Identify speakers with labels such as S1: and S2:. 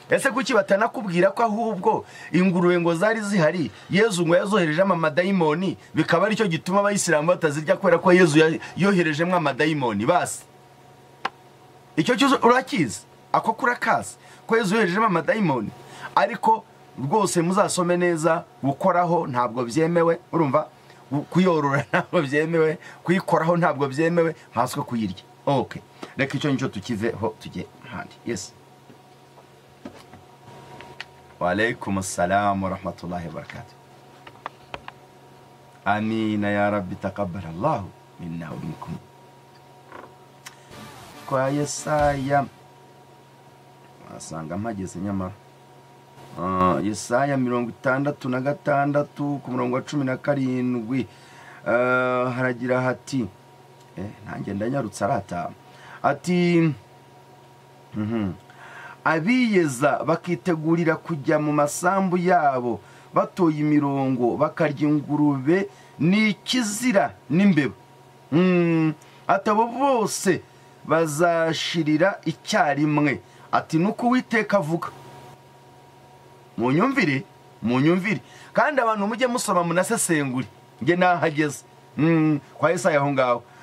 S1: ese kuki batanakubwira ko ahubwo ingurube ngo zari zihari Yezu ngo yazohereje amadayimoni bikaba ari cyo gituma abayisilamu batazirya kubera ko Yezu yoherejemo amadayimoni basi icyo cyo urakizi ako kurakaza ko Yezu yoherejemo amadayimoni ariko rwose muzasome neza gukoraho ntabwo byemewe urumva kuyorora ntabwo byemewe kuyikoraho ntabwo byemewe nkaswe kuyirya okay reka icyo nicyo tukiveho tujye handi yes wa alaykum assalam wa rahmatullahi wa barakatuh amina ya rabbi taqabbal Allah minna wa minkum kwa Yesaya asanga mpageze nyamara Yesaya 66 ku murongo wa 17 haragira hati nanjye ndanyarutse arata ati abiyeza bakitegurira kujya mu masambu yabo batoye imirongo bakarya ingurube n'ikizira n'imbeba atabo bose bazashirira icyarimwe ati nuko Uwiteka avuga munyumvire kandi abantu mujye musoma munasesenguri nge nahageze kwa Yesaya aho ngaho